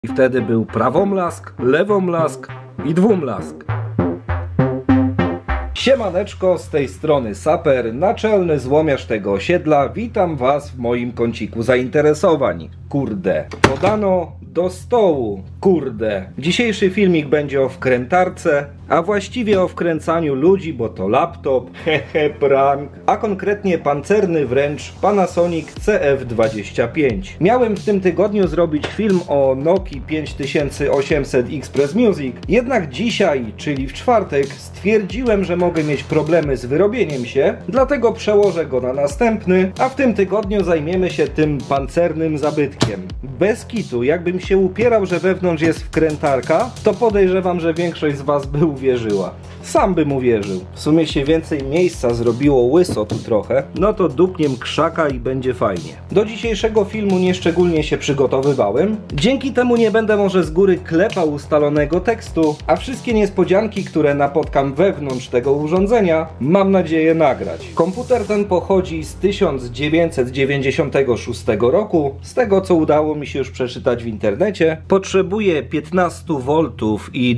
I wtedy był prawomlask, lewomlask i dwumlask. Siemaneczko, z tej strony Saper, naczelny złomiarz tego osiedla. Witam was w moim kąciku zainteresowań. Kurde, podano do stołu. Kurde. Dzisiejszy filmik będzie o wkrętarce, a właściwie o wkręcaniu ludzi, bo to laptop, hehe, prank, a konkretnie pancerny wręcz Panasonic CF25. Miałem w tym tygodniu zrobić film o Nokii 5800 Express Music, jednak dzisiaj, czyli w czwartek, stwierdziłem, że mogę mieć problemy z wyrobieniem się, dlatego przełożę go na następny, a w tym tygodniu zajmiemy się tym pancernym zabytkiem. Bez kitu, jakbym się upierał, że wewnątrz jest wkrętarka, to podejrzewam, że większość z was by uwierzyła. Sam bym uwierzył. W sumie się więcej miejsca zrobiło łyso tu trochę, no to dupniem krzaka i będzie fajnie. Do dzisiejszego filmu nieszczególnie się przygotowywałem. Dzięki temu nie będę może z góry klepał ustalonego tekstu, a wszystkie niespodzianki, które napotkam wewnątrz tego urządzenia, mam nadzieję nagrać. Komputer ten pochodzi z 1996 roku, z tego co udało mi się już przeczytać w internecie. Potrzebuje 15 V i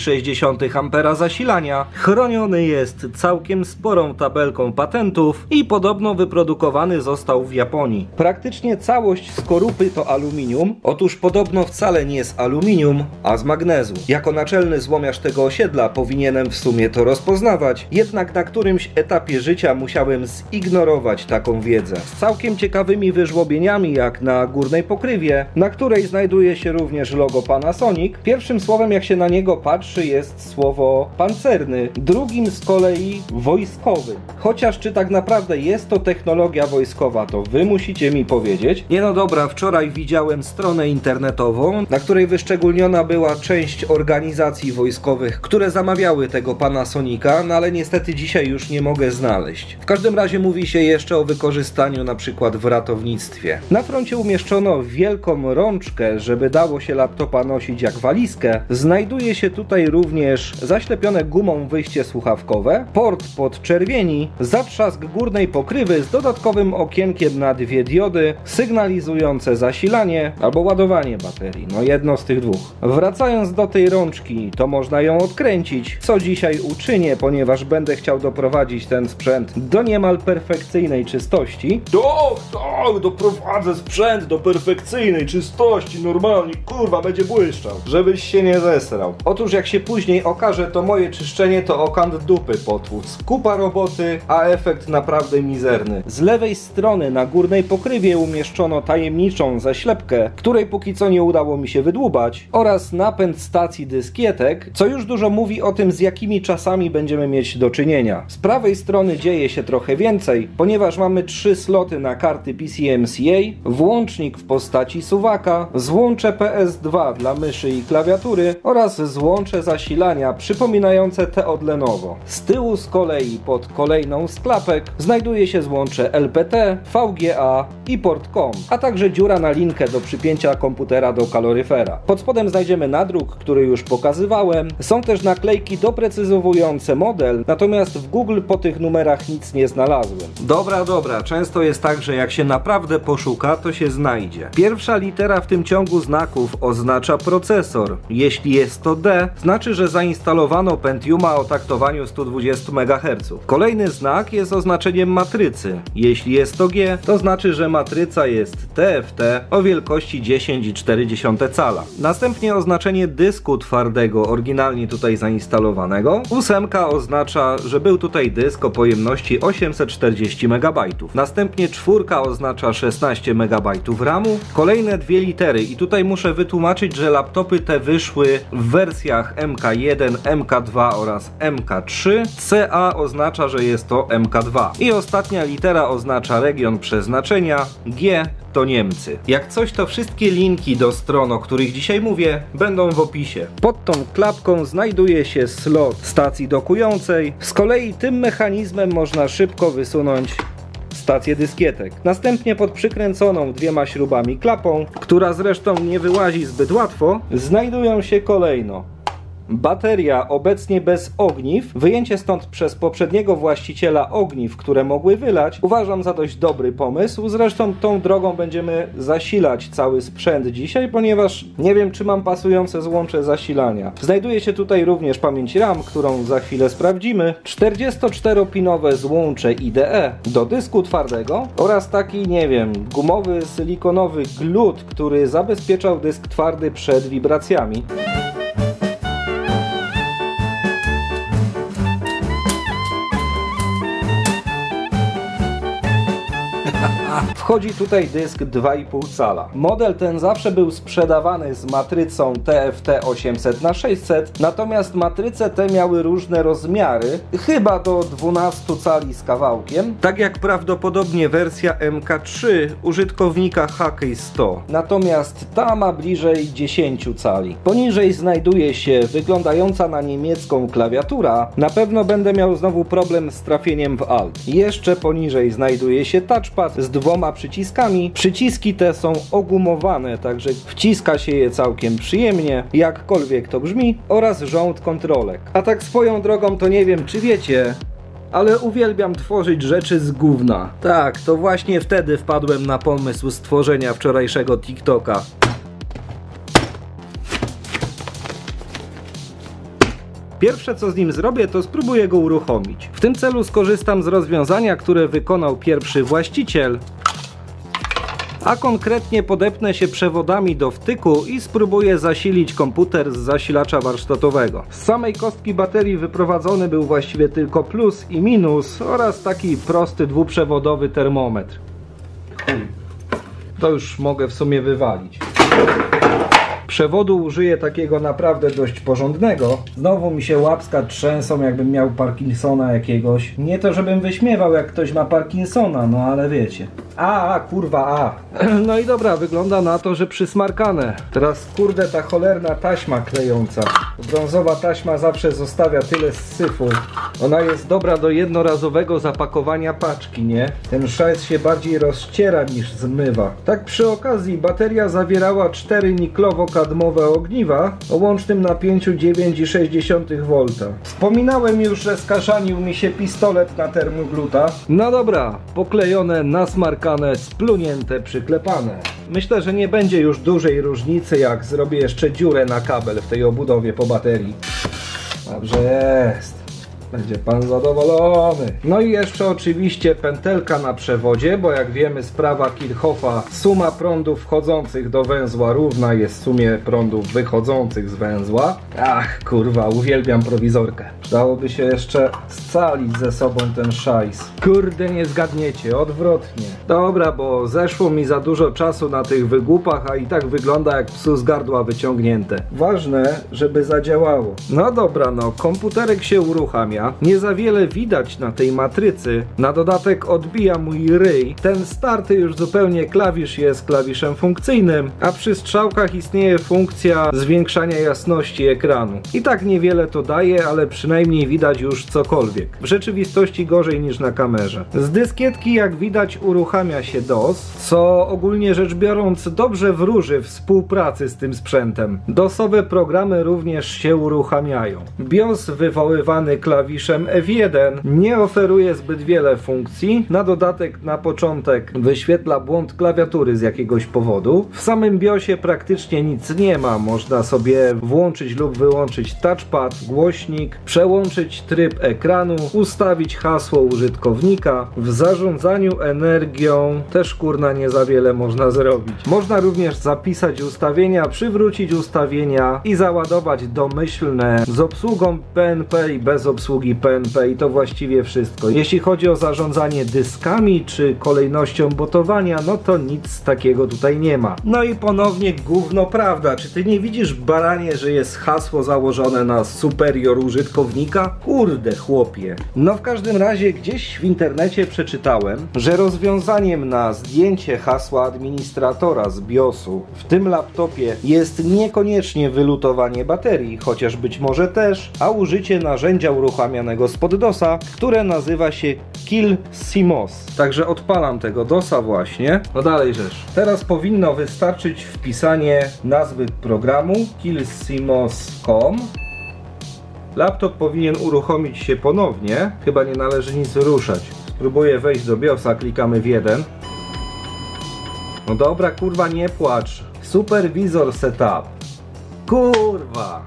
2,6 A zasilania. Chroniony jest całkiem sporą tabelką patentów i podobno wyprodukowany został w Japonii. Praktycznie całość skorupy to aluminium. Otóż podobno wcale nie z aluminium, a z magnezu. Jako naczelny złomiarz tego osiedla powinienem w sumie to rozpoznawać, jednak na którymś etapie życia musiałem zignorować taką wiedzę. Z całkiem ciekawymi wyżłobieniami jak na górnej pokrywie, na której znajduje się również logo Panasonic. Pierwszym słowem jak się na niego patrzy jest słowo pancerny, drugim z kolei wojskowy. Chociaż czy tak naprawdę jest to technologia wojskowa, to wy musicie mi powiedzieć. Nie no dobra, wczoraj widziałem stronę internetową, na której wyszczególniona była część organizacji wojskowych, które zamawiały tego Panasonica, no ale niestety dzisiaj już nie mogę znaleźć. W każdym razie mówi się jeszcze o wykorzystaniu na przykład w ratownictwie. Na froncie umieszczono wielką rączkę, żeby dało się laptopa nosić jak walizkę. Znajduje się tutaj również zaślepione gumą wyjście słuchawkowe, port podczerwieni, zatrzask górnej pokrywy z dodatkowym okienkiem na dwie diody sygnalizujące zasilanie albo ładowanie baterii, no jedno z tych dwóch. Wracając do tej rączki, to można ją odkręcić, co dzisiaj uczynię, ponieważ będę chciał doprowadzić ten sprzęt do niemal perfekcyjnej czystości. Doprowadzę sprzęt do perfekcyjnej czystości, normalnie, kurwa, będzie błyszczał, żebyś się nie zesrał. Otóż jak się później okaże, to moje czyszczenie to okant dupy potłuc. Kupa roboty, a efekt naprawdę mizerny. Z lewej strony na górnej pokrywie umieszczono tajemniczą zaślepkę, której póki co nie udało mi się wydłubać, oraz napęd stacji dyskietek, co już dużo mówi o tym, z jakimi czasami będziemy mieć do czynienia. Z prawej strony dzieje się trochę więcej, ponieważ mamy 3 sloty na karty PCMCA, włącznik w postaci suwaka, złącze PS2 dla myszy i klawiatury oraz złącze zasilania przypominające te od Lenovo. Z tyłu z kolei pod kolejną z klapek znajduje się złącze LPT, VGA i port COM, a także dziura na linkę do przypięcia komputera do kaloryfera. Pod spodem znajdziemy nadruk, który już pokazywałem. Są też naklejki doprecyzowujące model, natomiast w Google po tych numerach nic nie znalazłem. Dobra, często jest tak, że jak się naprawdę poszuka, to się znajdzie. Pierwsza litera w tym ciągu znaków oznacza procesor. Jeśli jest to D, znaczy, że zainstalowano Pentiuma o taktowaniu 120 MHz. Kolejny znak jest oznaczeniem matrycy. Jeśli jest to G, to znaczy, że matryca jest TFT o wielkości 10,4 cala. Następnie oznaczenie dysku twardego, oryginalnie tutaj zainstalowanego. 8 oznacza, że był tutaj dysk o pojemności 840 MB. Następnie 4 oznacza 16 MB RAMu. Kolejne dwie litery i tutaj muszę wytłumaczyć, że laptopy te wyszły w wersjach MK1, MK2 oraz MK3. CA oznacza, że jest to MK2. I ostatnia litera oznacza region przeznaczenia. G to Niemcy. Jak coś, to wszystkie linki do stron, o których dzisiaj mówię, będą w opisie. Pod tą klapką znajduje się slot stacji dokującej. Z kolei tym mechanizmem można szybko wysunąć stację dyskietek. Następnie pod przykręconą 2 śrubami klapą, która zresztą nie wyłazi zbyt łatwo, znajdują się kolejno Bateria obecnie bez ogniw. Wyjęcie stąd przez poprzedniego właściciela ogniw, które mogły wylać, uważam za dość dobry pomysł. Zresztą tą drogą będziemy zasilać cały sprzęt dzisiaj, ponieważ nie wiem, czy mam pasujące złącze zasilania. Znajduje się tutaj również pamięć RAM, którą za chwilę sprawdzimy, 44-pinowe złącze IDE do dysku twardego oraz taki, nie wiem, gumowy, silikonowy glut, który zabezpieczał dysk twardy przed wibracjami. Wchodzi tutaj dysk 2,5 cala. Model ten zawsze był sprzedawany z matrycą TFT 800×600, natomiast matryce te miały różne rozmiary, chyba do 12 cali z kawałkiem, tak jak prawdopodobnie wersja MK3 użytkownika HKey 100. Natomiast ta ma bliżej 10 cali. Poniżej znajduje się wyglądająca na niemiecką klawiatura. Na pewno będę miał znowu problem z trafieniem w Alt. Jeszcze poniżej znajduje się touchpad z dwoma przyciskami. Przyciski te są ogumowane, także wciska się je całkiem przyjemnie, jakkolwiek to brzmi, oraz rząd kontrolek. A tak swoją drogą to nie wiem, czy wiecie, ale uwielbiam tworzyć rzeczy z gówna. Tak, to właśnie wtedy wpadłem na pomysł stworzenia wczorajszego TikToka. Pierwsze co z nim zrobię, to spróbuję go uruchomić. W tym celu skorzystam z rozwiązania, które wykonał pierwszy właściciel, a konkretnie podepnę się przewodami do wtyku i spróbuję zasilić komputer z zasilacza warsztatowego. Z samej kostki baterii wyprowadzony był właściwie tylko plus i minus oraz taki prosty dwuprzewodowy termometr. To już mogę w sumie wywalić. Przewodu użyję takiego naprawdę dość porządnego. Znowu mi się łapska trzęsą, jakbym miał Parkinsona jakiegoś. Nie to, żebym wyśmiewał, jak ktoś ma Parkinsona, no ale wiecie. Kurwa. No i dobra, wygląda na to, że przysmarkane. Teraz kurde ta cholerna taśma klejąca. Brązowa taśma zawsze zostawia tyle syfu. Ona jest dobra do jednorazowego zapakowania paczki, nie? Ten szajs się bardziej rozciera niż zmywa. Tak przy okazji bateria zawierała 4 niklowo-kadmowe ogniwa o łącznym napięciu 9,6 V. Wspominałem już, że skaszanił mi się pistolet na termogluta. No dobra, poklejone, nasmarkane, splunięte, przyklepane. Myślę, że nie będzie już dużej różnicy, jak zrobię jeszcze dziurę na kabel w tej obudowie po baterii. Dobrze jest. Będzie pan zadowolony. No i jeszcze oczywiście pętelka na przewodzie, bo jak wiemy z prawa Kirchhoffa suma prądów wchodzących do węzła równa jest sumie prądów wychodzących z węzła. Ach kurwa, uwielbiam prowizorkę. Przydałoby się jeszcze scalić ze sobą ten szajs. Kurde, nie zgadniecie, odwrotnie. Dobra, bo zeszło mi za dużo czasu na tych wygłupach, a i tak wygląda jak psu z gardła wyciągnięte. Ważne, żeby zadziałało. No dobra, no komputerek się uruchamia. Nie za wiele widać na tej matrycy. Na dodatek odbija mój ryj. Ten starty już zupełnie klawisz jest klawiszem funkcyjnym, a przy strzałkach istnieje funkcja zwiększania jasności ekranu. I tak niewiele to daje, ale przynajmniej widać już cokolwiek. W rzeczywistości gorzej niż na kamerze. Z dyskietki jak widać uruchamia się DOS, co ogólnie rzecz biorąc dobrze wróży współpracy z tym sprzętem. DOSowe programy również się uruchamiają. BIOS wywoływany klawiszem F1 nie oferuje zbyt wiele funkcji. Na dodatek na początek wyświetla błąd klawiatury z jakiegoś powodu. W samym BIOSie praktycznie nic nie ma. Można sobie włączyć lub wyłączyć touchpad, głośnik, przełączyć tryb ekranu, ustawić hasło użytkownika. W zarządzaniu energią też kurna nie za wiele można zrobić. Można również zapisać ustawienia, przywrócić ustawienia i załadować domyślne z obsługą PNP i bez obsługi PNP i to właściwie wszystko. Jeśli chodzi o zarządzanie dyskami czy kolejnością botowania, no to nic takiego tutaj nie ma. No i ponownie gówno prawda. Czy ty nie widzisz, baranie, że jest hasło założone na superior użytkownika? Kurde chłopie. No w każdym razie gdzieś w internecie przeczytałem, że rozwiązaniem na zdjęcie hasła administratora z BIOSu w tym laptopie jest niekoniecznie wylutowanie baterii, chociaż być może też, a użycie narzędzia uruchamianego spod DOSa, które nazywa się KillCMOS. Także odpalam tego DOSa właśnie. No dalej rzecz. Teraz powinno wystarczyć wpisanie nazwy programu killcmos.com Laptop powinien uruchomić się ponownie. Chyba nie należy nic ruszać. Spróbuję wejść do BIOSa, klikamy w 1. No dobra, kurwa, nie płacz. Supervisor setup. Kurwa.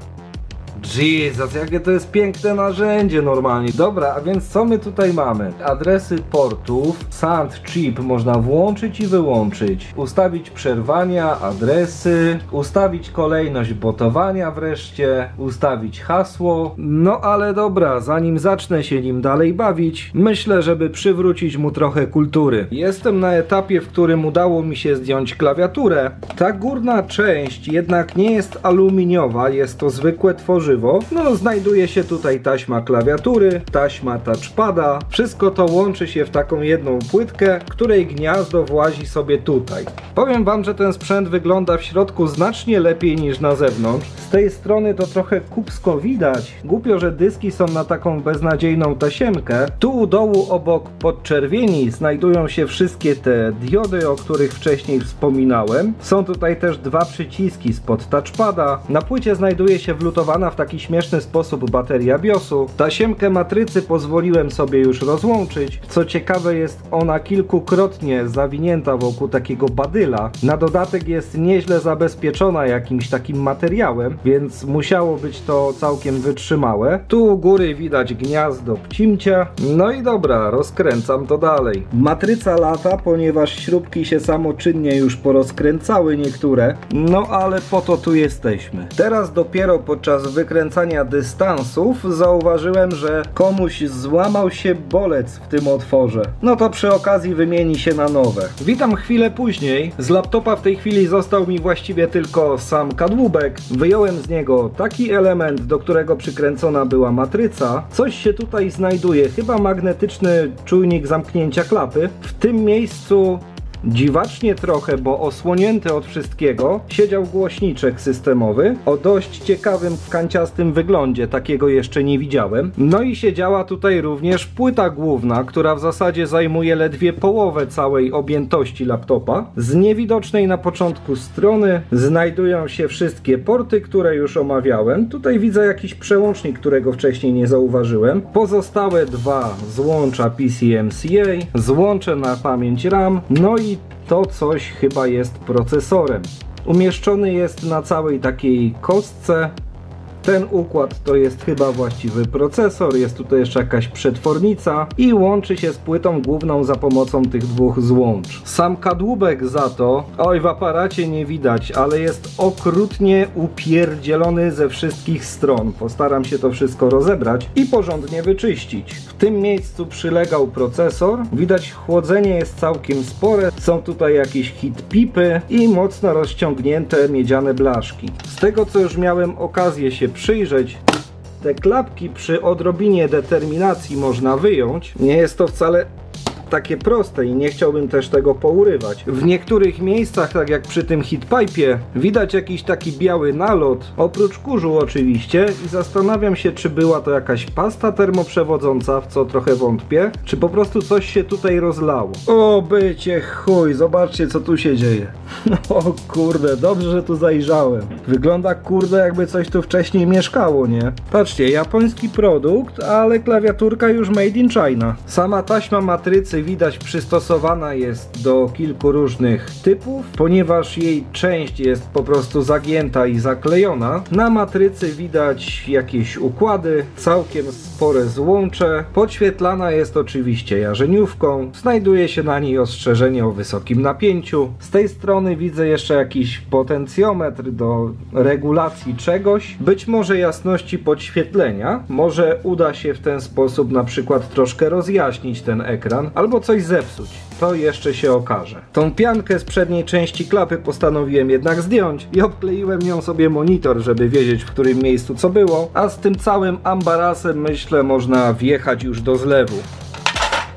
Jesus, jakie to jest piękne narzędzie normalnie. Dobra, a więc co my tutaj mamy? Adresy portów, Sound Chip można włączyć i wyłączyć. Ustawić przerwania, adresy, ustawić kolejność botowania wreszcie, ustawić hasło. No ale dobra, zanim zacznę się nim dalej bawić, myślę, żeby przywrócić mu trochę kultury. Jestem na etapie, w którym udało mi się zdjąć klawiaturę. Ta górna część jednak nie jest aluminiowa, jest to zwykłe tworzywo. No, znajduje się tutaj taśma klawiatury, taśma touchpada. Wszystko to łączy się w taką jedną płytkę, której gniazdo włazi sobie tutaj. Powiem wam, że ten sprzęt wygląda w środku znacznie lepiej niż na zewnątrz. Z tej strony to trochę kupsko widać. Głupio, że dyski są na taką beznadziejną tasiemkę. Tu u dołu obok podczerwieni znajdują się wszystkie te diody, o których wcześniej wspominałem. Są tutaj też dwa przyciski spod touchpada. Na płycie znajduje się wlutowana w taki śmieszny sposób bateria BIOSu. Tasiemkę matrycy pozwoliłem sobie już rozłączyć. Co ciekawe, jest ona kilkukrotnie zawinięta wokół takiego badyla. Na dodatek jest nieźle zabezpieczona jakimś takim materiałem, więc musiało być to całkiem wytrzymałe. Tu u góry widać gniazdo pcimcia. No i dobra, rozkręcam to dalej. Matryca lata, ponieważ śrubki się samoczynnie już porozkręcały niektóre. No ale po to tu jesteśmy. Teraz dopiero podczas wykręcania dystansów zauważyłem, że komuś złamał się bolec w tym otworze. No to przy okazji wymieni się na nowe. Witam chwilę później. Z laptopa w tej chwili został mi właściwie tylko sam kadłubek. Wyjąłem z niego taki element, do którego przykręcona była matryca. Coś się tutaj znajduje, chyba magnetyczny czujnik zamknięcia klapy. W tym miejscu dziwacznie trochę, bo osłonięty od wszystkiego siedział głośniczek systemowy o dość ciekawym, kanciastym wyglądzie, takiego jeszcze nie widziałem. No i siedziała tutaj również płyta główna, która w zasadzie zajmuje ledwie połowę całej objętości laptopa. Z niewidocznej na początku strony znajdują się wszystkie porty, które już omawiałem. Tutaj widzę jakiś przełącznik, którego wcześniej nie zauważyłem. Pozostałe dwa złącza PCMCA, złącze na pamięć RAM, no i to coś chyba jest procesorem. Umieszczony jest na całej takiej kostce. Ten układ to jest chyba właściwy procesor, jest tutaj jeszcze jakaś przetwornica i łączy się z płytą główną za pomocą tych dwóch złącz. Sam kadłubek za to, oj, w aparacie nie widać, ale jest okrutnie upierdzielony ze wszystkich stron. Postaram się to wszystko rozebrać i porządnie wyczyścić. W tym miejscu przylegał procesor, widać chłodzenie jest całkiem spore, są tutaj jakieś heatpipy i mocno rozciągnięte miedziane blaszki. Z tego co już miałem okazję się przyjrzeć, te klapki przy odrobinie determinacji można wyjąć. Nie jest to wcale takie proste i nie chciałbym też tego pourywać. W niektórych miejscach, tak jak przy tym heatpipe'ie, widać jakiś taki biały nalot, oprócz kurzu oczywiście, i zastanawiam się, czy była to jakaś pasta termoprzewodząca, w co trochę wątpię, czy po prostu coś się tutaj rozlało. O bycie chuj, zobaczcie co tu się dzieje. O kurde, dobrze, że tu zajrzałem. Wygląda kurde, jakby coś tu wcześniej mieszkało, nie? Patrzcie, japoński produkt, ale klawiaturka już made in China. Sama taśma matrycy widać przystosowana jest do kilku różnych typów, ponieważ jej część jest po prostu zagięta i zaklejona. Na matrycy widać jakieś układy, całkiem spore złącze. Podświetlana jest oczywiście jarzeniówką. Znajduje się na niej ostrzeżenie o wysokim napięciu. Z tej strony widzę jeszcze jakiś potencjometr do regulacji czegoś. Być może jasności podświetlenia. Może uda się w ten sposób na przykład troszkę rozjaśnić ten ekran, albo coś zepsuć. To jeszcze się okaże. Tą piankę z przedniej części klapy postanowiłem jednak zdjąć i obkleiłem nią sobie monitor, żeby wiedzieć, w którym miejscu co było, a z tym całym ambarasem myślę można wjechać już do zlewu.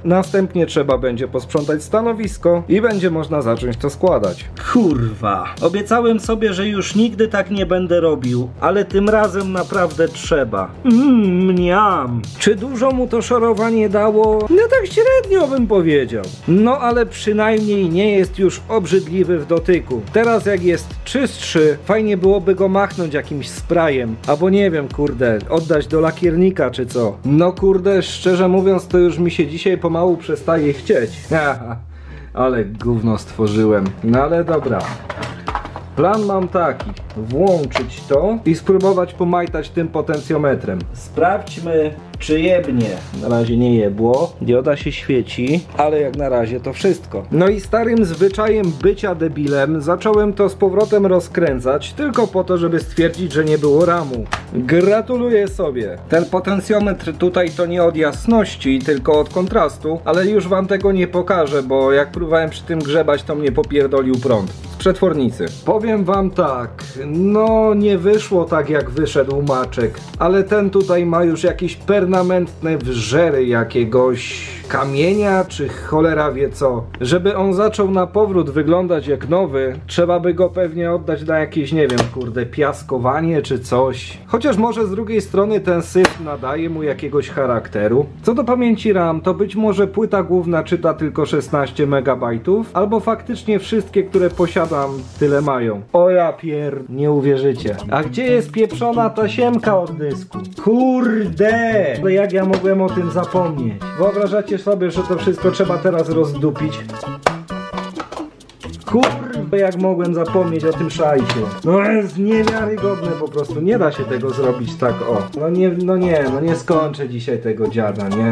Następnie trzeba będzie posprzątać stanowisko i będzie można zacząć to składać. Kurwa. Obiecałem sobie, że już nigdy tak nie będę robił, ale tym razem naprawdę trzeba. Mniam. Czy dużo mu to szorowanie dało? No tak średnio bym powiedział. No ale przynajmniej nie jest już obrzydliwy w dotyku. Teraz jak jest czystszy, fajnie byłoby go machnąć jakimś sprayem. Albo nie wiem, kurde, oddać do lakiernika czy co. No kurde, szczerze mówiąc to już mi się dzisiaj pomału przestaje chcieć. Ale gówno stworzyłem. No ale dobra. Plan mam taki, włączyć to i spróbować pomajtać tym potencjometrem. Sprawdźmy, czy jebnie. Na razie nie jebło, dioda się świeci, ale jak na razie to wszystko. No i starym zwyczajem bycia debilem zacząłem to z powrotem rozkręcać, tylko po to, żeby stwierdzić, że nie było ramu. Gratuluję sobie. Ten potencjometr tutaj to nie od jasności, tylko od kontrastu, ale już wam tego nie pokażę, bo jak próbowałem przy tym grzebać, to mnie popierdolił prąd z przetwornicy. Powiem wam tak, no nie wyszło tak jak wyszedł Maczek, ale ten tutaj ma już jakieś permanentne wrzery jakiegoś kamienia, czy cholera wie co. Żeby on zaczął na powrót wyglądać jak nowy, trzeba by go pewnie oddać na jakieś, nie wiem, kurde, piaskowanie czy coś. Chociaż może z drugiej strony ten syf nadaje mu jakiegoś charakteru. Co do pamięci RAM, to być może płyta główna czyta tylko 16 MB, albo faktycznie wszystkie, które posiadam, tyle mają. O ja nie uwierzycie. A gdzie jest pieprzona tasiemka od dysku? Kurde! No jak ja mogłem o tym zapomnieć? Wyobrażacie sobie, że to wszystko trzeba teraz rozdupić? Kurde, jak mogłem zapomnieć o tym szajsie. No jest niewiarygodne po prostu. Nie da się tego zrobić tak, o. No nie skończę dzisiaj tego dziada, nie?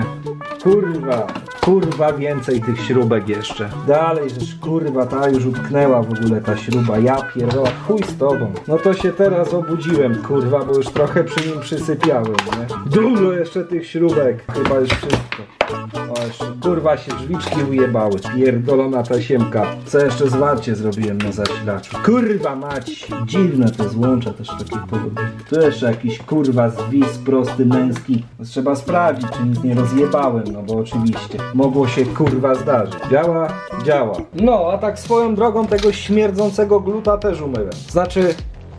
Kurwa więcej tych śrubek jeszcze. Dalej, żeż kurwa, ta już utknęła w ogóle ta śruba. Ja pierdolę, chuj z tobą. No to się teraz obudziłem, kurwa, bo już trochę przy nim przysypiałem, nie? Dużo jeszcze tych śrubek. Chyba już wszystko. O, jeszcze kurwa się drzwiczki ujebały. Pierdolona tasiemka. Co jeszcze zwarcie zrobiłem na zasilaczu. Kurwa mać. Dziwne te złącza też takie powody. Tu jeszcze jakiś kurwa zwis prosty męski. Trzeba sprawdzić, czy nic nie rozjebałem, no bo oczywiście mogło się kurwa zdarzyć. Działa? Działa. No, a tak swoją drogą tego śmierdzącego gluta też umyłem. Znaczy...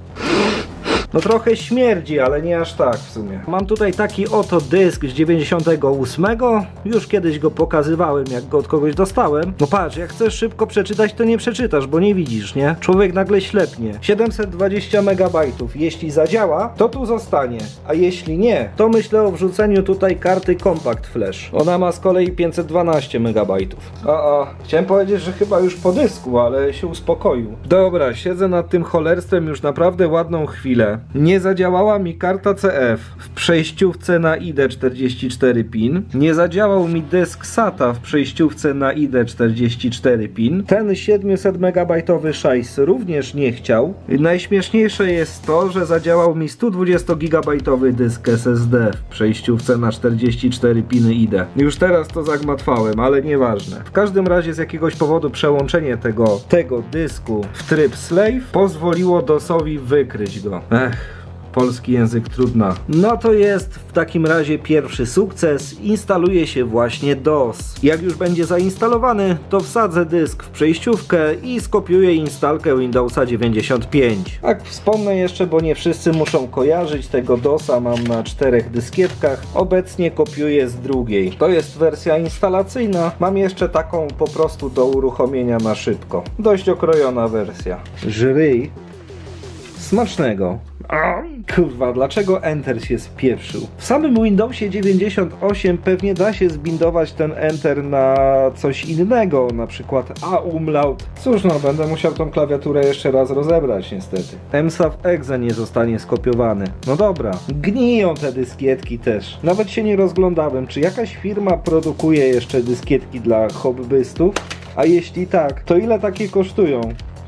No trochę śmierdzi, ale nie aż tak w sumie. Mam tutaj taki oto dysk z 98. Już kiedyś go pokazywałem, jak go od kogoś dostałem. No patrz, jak chcesz szybko przeczytać, to nie przeczytasz, bo nie widzisz, nie? Człowiek nagle ślepnie. 720 MB. Jeśli zadziała, to tu zostanie. A jeśli nie, to myślę o wrzuceniu tutaj karty Compact Flash. Ona ma z kolei 512 MB. Chciałem powiedzieć, że chyba już po dysku, ale się uspokoił. Dobra, siedzę nad tym cholerstwem już naprawdę ładną chwilę. Nie zadziałała mi karta CF w przejściówce na ID44 pin. Nie zadziałał mi dysk SATA w przejściówce na ID44 pin. Ten 700 MB szajs również nie chciał. Najśmieszniejsze jest to, że zadziałał mi 120 GB dysk SSD w przejściówce na 44 piny ID. Już teraz to zagmatwałem, ale nieważne. W każdym razie z jakiegoś powodu przełączenie tego dysku w tryb slave pozwoliło DOS-owi wykryć go. Polski język trudna. No to jest w takim razie pierwszy sukces. Instaluje się właśnie DOS. Jak już będzie zainstalowany, to wsadzę dysk w przejściówkę i skopiuję instalkę Windowsa 95. Tak wspomnę jeszcze, bo nie wszyscy muszą kojarzyć, tego DOSa mam na 4 dyskietkach. Obecnie kopiuję z drugiej. To jest wersja instalacyjna. Mam jeszcze taką po prostu do uruchomienia na szybko. Dość okrojona wersja. Żryj. Smacznego. Kurwa, dlaczego Enter się spieprzył? W samym Windowsie 98 pewnie da się zbindować ten Enter na coś innego, na przykład A-umlaut. Cóż no, będę musiał tą klawiaturę jeszcze raz rozebrać niestety. MSAF.exe nie zostanie skopiowany. No dobra, gniją te dyskietki też. Nawet się nie rozglądałem, czy jakaś firma produkuje jeszcze dyskietki dla hobbystów? A jeśli tak, to ile takie kosztują?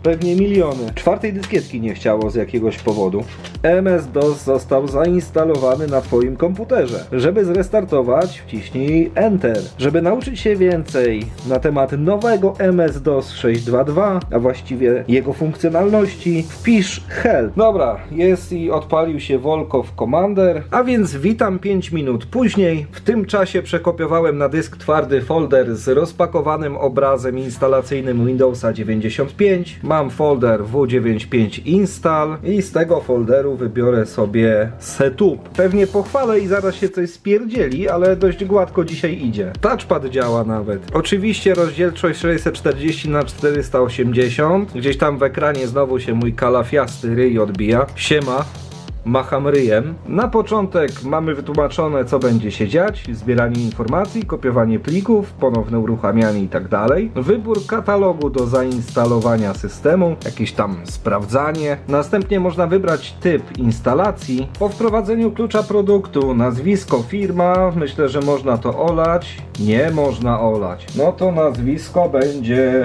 pewnie miliony. Czwartej dyskietki nie chciało z jakiegoś powodu. MS-DOS został zainstalowany na twoim komputerze. Żeby zrestartować, wciśnij Enter. Żeby nauczyć się więcej na temat nowego MS-DOS 6.2.2, a właściwie jego funkcjonalności, wpisz help. Dobra, jest i odpalił się Volkov Commander, a więc witam 5 minut później. W tym czasie przekopiowałem na dysk twardy folder z rozpakowanym obrazem instalacyjnym Windowsa 95. Mam folder W95 install i z tego folderu wybiorę sobie setup. Pewnie pochwalę i zaraz się coś spierdzieli, ale dość gładko dzisiaj idzie. Touchpad działa nawet. Oczywiście rozdzielczość 640 na 480. Gdzieś tam w ekranie znowu się mój kalafiasty ryj odbija. Siema. Macham ryjem. Na początek mamy wytłumaczone, co będzie się dziać, zbieranie informacji, kopiowanie plików, ponowne uruchamianie i tak dalej. Wybór katalogu do zainstalowania systemu, jakieś tam sprawdzanie. Następnie można wybrać typ instalacji. Po wprowadzeniu klucza produktu, nazwisko, firma, myślę, że można to olać. Nie można olać. No to nazwisko będzie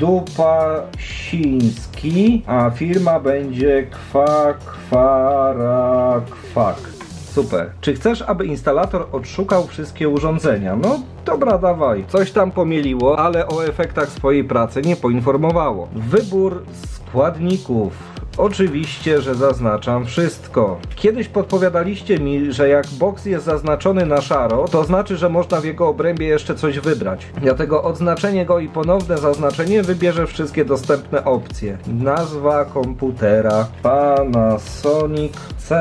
Dupasiński, a firma będzie Kwak. Super. Czy chcesz, aby instalator odszukał wszystkie urządzenia? No dobra, dawaj. Coś tam pomieliło, ale o efektach swojej pracy nie poinformowało. Wybór składników. Oczywiście, że zaznaczam wszystko. Kiedyś podpowiadaliście mi, że jak box jest zaznaczony na szaro, to znaczy, że można w jego obrębie jeszcze coś wybrać. Dlatego odznaczenie go i ponowne zaznaczenie wybierze wszystkie dostępne opcje. Nazwa komputera Panasonic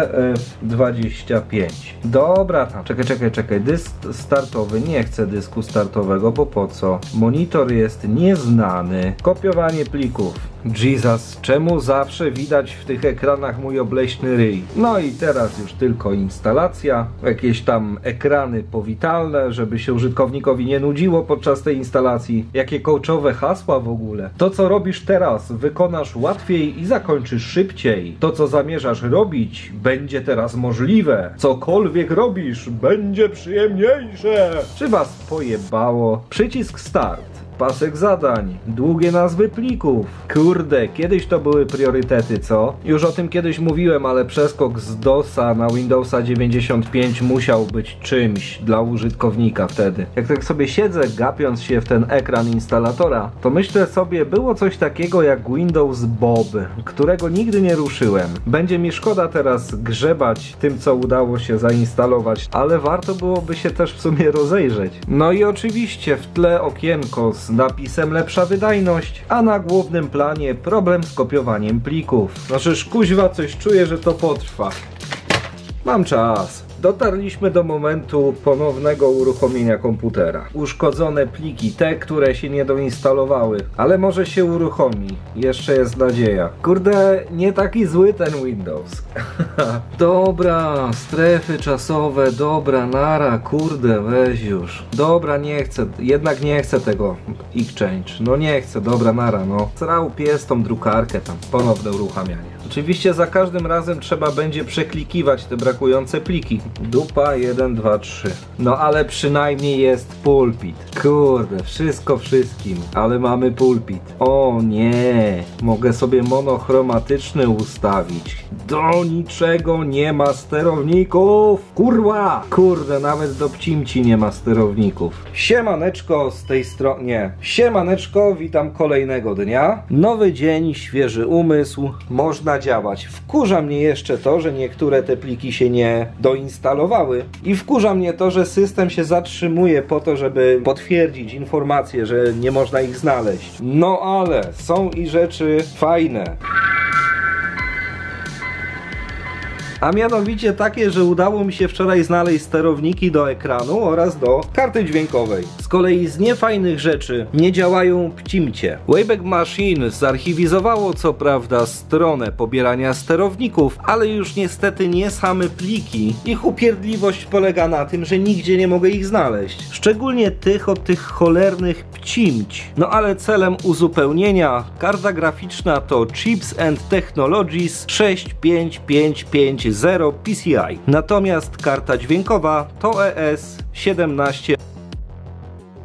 CF25. Dobra, tam. Czekaj. Dysk startowy. Nie chcę dysku startowego, bo po co? Monitor jest nieznany. Kopiowanie plików. Jesus, czemu zawsze widać w tych ekranach mój obleśny ryj? No i teraz już tylko instalacja, jakieś tam ekrany powitalne, żeby się użytkownikowi nie nudziło podczas tej instalacji. Jakie coachowe hasła w ogóle. To, co robisz teraz, wykonasz łatwiej i zakończysz szybciej. To, co zamierzasz robić, będzie teraz możliwe. Cokolwiek robisz, będzie przyjemniejsze. Czy was pojebało? Przycisk start. Pasek zadań, długie nazwy plików. Kurde, kiedyś to były priorytety, co? Już o tym kiedyś mówiłem, ale przeskok z DOS-a na Windowsa 95 musiał być czymś dla użytkownika wtedy. Jak tak sobie siedzę, gapiąc się w ten ekran instalatora, to myślę sobie, było coś takiego jak Windows Bob, którego nigdy nie ruszyłem. Będzie mi szkoda teraz grzebać tym, co udało się zainstalować, ale warto byłoby się też w sumie rozejrzeć. No i oczywiście w tle okienko z napisem lepsza wydajność, a na głównym planie problem z kopiowaniem plików. Znaczy, kuźwa, coś czuję, że to potrwa. Mam czas. Dotarliśmy do momentu ponownego uruchomienia komputera. Uszkodzone pliki, te, które się nie doinstalowały, ale może się uruchomi. Jeszcze jest nadzieja. Kurde, nie taki zły ten Windows. Dobra, strefy czasowe, dobra, nara, kurde, weź już. Dobra, nie chcę, jednak nie chcę tego Exchange. No nie chcę, dobra, nara, no. Srał pies tą drukarkę tam, ponowne uruchamianie. Oczywiście za każdym razem trzeba będzie przeklikiwać te brakujące pliki. Dupa 1, 2, 3. No ale przynajmniej jest pulpit. Kurde, wszystko wszystkim, ale mamy pulpit. O nie, mogę sobie monochromatyczny ustawić. Do niczego nie ma sterowników. Kurwa! Kurde, nawet do pcimci nie ma sterowników. Siemaneczko z tej strony. Nie. Siemaneczko, witam kolejnego dnia. Nowy dzień, świeży umysł. Można działać. Wkurza mnie jeszcze to, że niektóre te pliki się nie doinstalowały. I wkurza mnie to, że system się zatrzymuje po to, żeby potwierdzić informację, że nie można ich znaleźć. No ale są i rzeczy fajne. A mianowicie takie, że udało mi się wczoraj znaleźć sterowniki do ekranu oraz do karty dźwiękowej. Z kolei z niefajnych rzeczy nie działają pcimcie. Wayback Machine zarchiwizowało co prawda stronę pobierania sterowników, ale już niestety nie same pliki. Ich upierdliwość polega na tym, że nigdzie nie mogę ich znaleźć. Szczególnie tych od tych cholernych pcimć. No ale celem uzupełnienia karta graficzna to Chips and Technologies 6555 PCI. Natomiast karta dźwiękowa to ES17.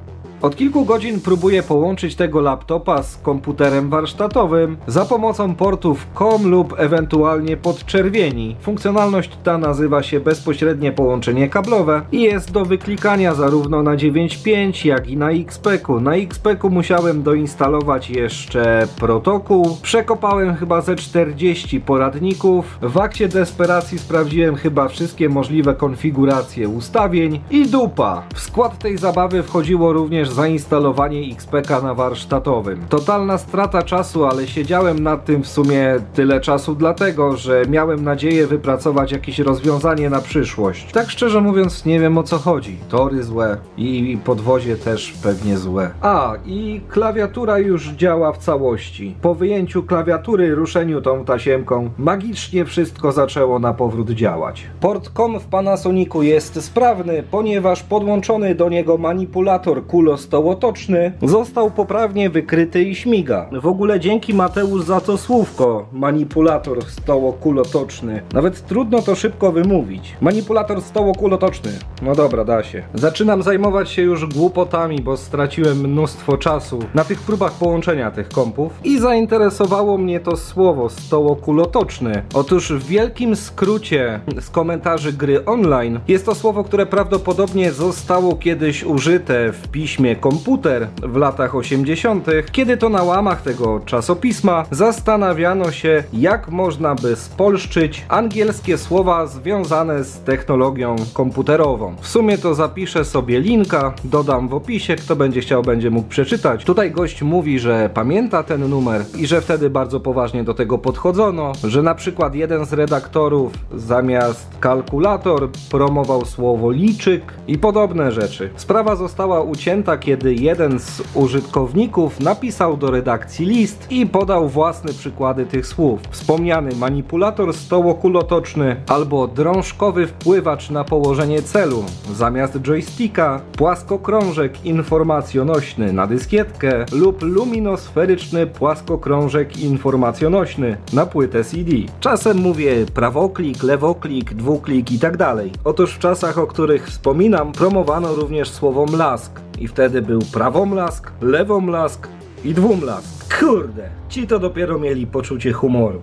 Od kilku godzin próbuję połączyć tego laptopa z komputerem warsztatowym za pomocą portów COM lub ewentualnie podczerwieni. Funkcjonalność ta nazywa się bezpośrednie połączenie kablowe i jest do wyklikania zarówno na 9.5 jak i na XPEC-u. Na XPEC-u musiałem doinstalować jeszcze protokół. Przekopałem chyba ze 40 poradników. W akcie desperacji sprawdziłem chyba wszystkie możliwe konfiguracje ustawień i dupa. W skład tej zabawy wchodziło również zainstalowanie XPEC-a na warsztatowym. Totalna strata czasu, ale siedziałem nad tym w sumie tyle czasu dlatego, że miałem nadzieję wypracować jakieś rozwiązanie na przyszłość. Tak szczerze mówiąc nie wiem o co chodzi. Tory złe i podwozie też pewnie złe. A, i klawiatura już działa w całości. Po wyjęciu klawiatury, ruszeniu tą tasiemką, magicznie wszystko zaczęło na powrót działać. Port COM w Panasonicu jest sprawny, ponieważ podłączony do niego manipulator kulostołotoczny został poprawnie wykryty i śmiga. W ogóle dzięki Mateusz za to słówko, manipulator stołokulotoczny. Nawet trudno to szybko wymówić. Manipulator stołokulotoczny. No dobra, da się. Zaczynam zajmować się już głupotami, bo straciłem mnóstwo czasu na tych próbach połączenia tych kompów i zainteresowało mnie to słowo stołokulotoczny. Otóż w wielkim skrócie z komentarzy gry online jest to słowo, które prawdopodobnie zostało kiedyś użyte w piśmie Komputer w latach 80., kiedy to na łamach tego czasopisma zastanawiano się, jak można by spolszczyć angielskie słowa związane z technologią komputerową. W sumie to zapiszę sobie linka, dodam w opisie, kto będzie chciał, będzie mógł przeczytać. Tutaj gość mówi, że pamięta ten numer i że wtedy bardzo poważnie do tego podchodzono, że na przykład jeden z redaktorów zamiast kalkulator promował słowo liczyk i podobne rzeczy. Sprawa została ucięta, kiedy jeden z użytkowników napisał do redakcji list i podał własne przykłady tych słów. Wspomniany manipulator stołokulotoczny albo drążkowy wpływacz na położenie celu zamiast joysticka, płaskokrążek informacjonośny na dyskietkę lub luminosferyczny płaskokrążek informacjonośny na płytę CD. Czasem mówię prawoklik, lewoklik, dwuklik i tak dalej. Otóż w czasach, o których wspominam, promowano również słowo mlask i wtedy był prawomlask, lewomlask i dwumlask. Kurde, ci to dopiero mieli poczucie humoru.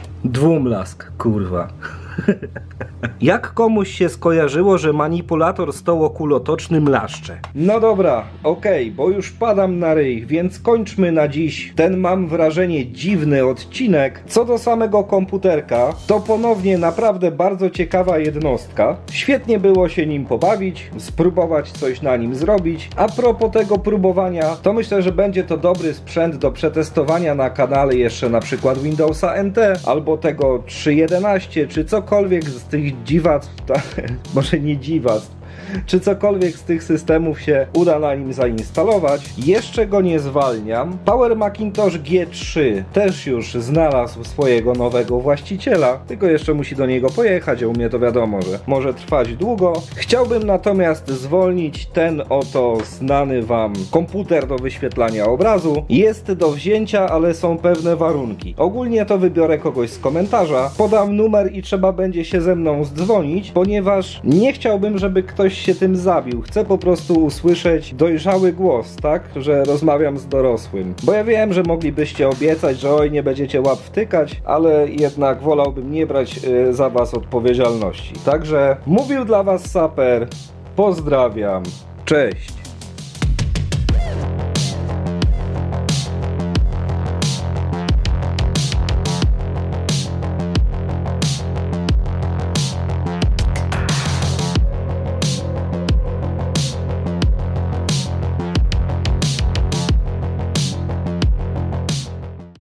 Dwumlask, kurwa. Jak komuś się skojarzyło, że manipulator stołokulotoczny mlaszcze? No dobra, okej, bo już padam na ryj, więc kończmy na dziś ten, mam wrażenie, dziwny odcinek. Co do samego komputerka, to ponownie naprawdę bardzo ciekawa jednostka. Świetnie było się nim pobawić, spróbować coś na nim zrobić. A propos tego próbowania, to myślę, że będzie to dobry sprzęt do przetestowania na kanale jeszcze na przykład Windowsa NT, albo tego 3.11, czy cokolwiek z tych dziwactw, może nie dziwactw, czy cokolwiek z tych systemów się uda na nim zainstalować. Jeszcze go nie zwalniam. Power Macintosh G3 też już znalazł swojego nowego właściciela, tylko jeszcze musi do niego pojechać, a u mnie to wiadomo, że może trwać długo. Chciałbym natomiast zwolnić ten oto znany wam komputer do wyświetlania obrazu. Jest do wzięcia, ale są pewne warunki. Ogólnie to wybiorę kogoś z komentarza, podam numer i trzeba będzie się ze mną zdzwonić, ponieważ nie chciałbym, żeby ktoś się tym zabił. Chcę po prostu usłyszeć dojrzały głos, tak? Że rozmawiam z dorosłym. Bo ja wiem, że moglibyście obiecać, że oj, nie będziecie łap wtykać, ale jednak wolałbym nie brać za was odpowiedzialności. Także mówił dla was Saper. Pozdrawiam. Cześć.